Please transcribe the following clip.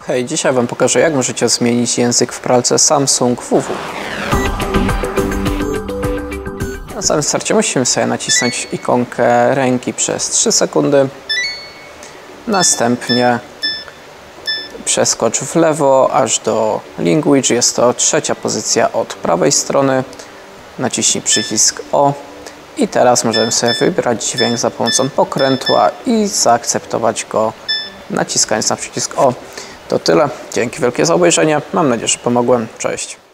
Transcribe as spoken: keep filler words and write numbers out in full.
Hej, dzisiaj Wam pokażę, jak możecie zmienić język w pralce Samsung W W. Na samym starcie musimy sobie nacisnąć ikonkę ręki przez trzy sekundy. Następnie przeskocz w lewo aż do Language. Jest to trzecia pozycja od prawej strony. Naciśnij przycisk O. I teraz możemy sobie wybrać dźwięk za pomocą pokrętła i zaakceptować go, naciskając na przycisk O. To tyle. Dzięki wielkie za obejrzenie. Mam nadzieję, że pomogłem. Cześć.